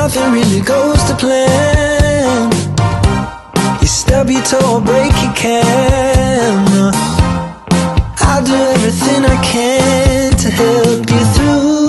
nothing really goes to plan. You stub your toe or break your can. I'll do everything I can to help you through.